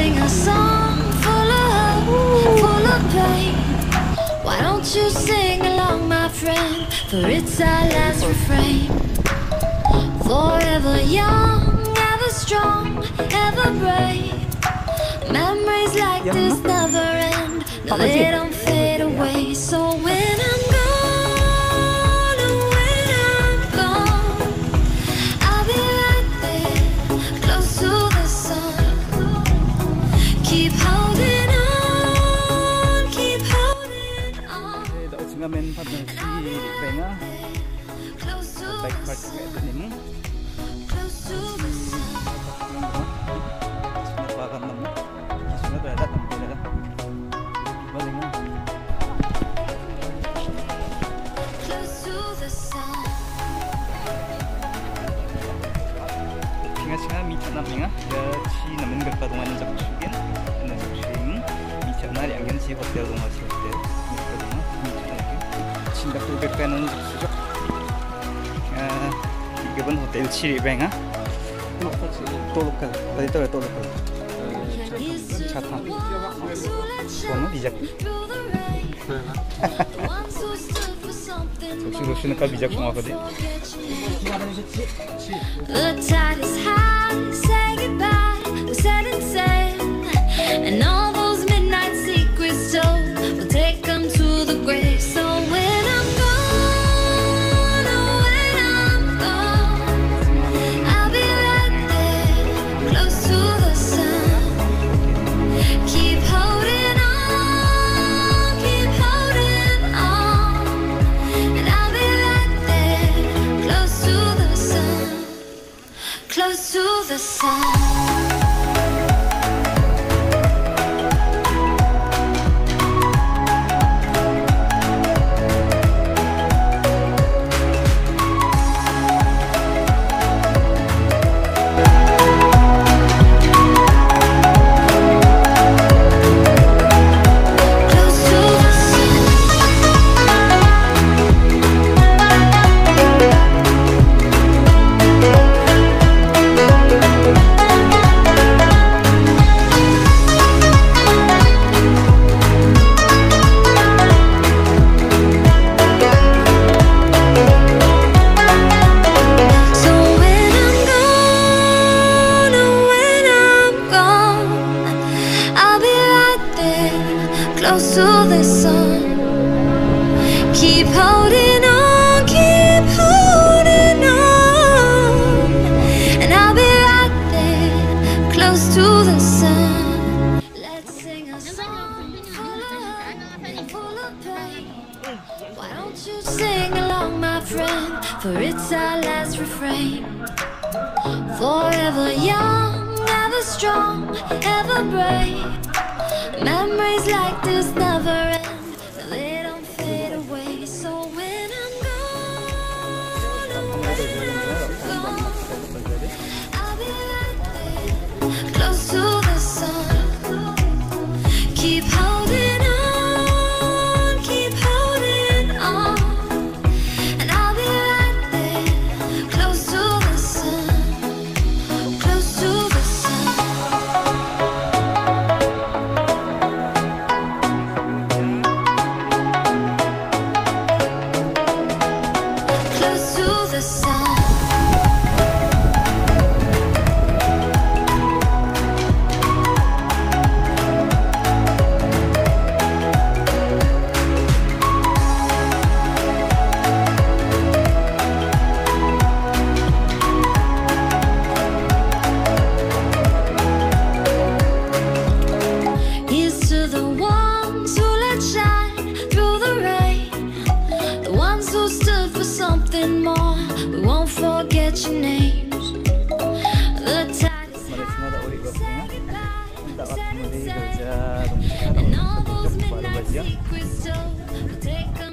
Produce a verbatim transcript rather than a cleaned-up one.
sing a song full of hope, full of pain. Why don't you sing along, my friend? For it's our last refrain. Forever young, ever strong, ever brave. Memories like this never end. No, they don't fade away. So when I'm gone, oh, when I'm gone, I'll be right there, close to the sun. Keep holding on, keep holding on. And I'll be right there, close to the sun. Close to the sun. Singa mica minga ya chi namin berpa dungan zakshugin na zakshing mica na yang gen si hotel dungan si hotel berpa dungan mica lagi singa tu berpa nan zakshujok given hotel chiri benga tolokal tadi tu tolokal chata kono bijak sudah sudah kal bijak semua kau deh. The tide is high, say goodbye, we set and sail. And all those midnight secrets told, we'll take them to the grave. So when I'm gone, oh when I'm gone, I'll be right there, close to the sun. Keep holding on, keep holding on. And I'll be right there, close to the sun. Close to the sun. Close to the sun. Keep holding on, keep holding on. And I'll be right there, close to the sun. Let's sing a song full of hope, full of pain. Why don't you sing along, my friend? For it's our last refrain. Forever young, ever strong, ever brave. Memories like this never end, they don't fade away. So when I'm gone, oh, when I'm gone, I'll be right there, close to the sun. Keep holding on, keep holding on. And I'll be right there, close to the sun, close to the sun. Something more, we won't forget your names. The tide is high, and all those midnight secrets told, we'll take them.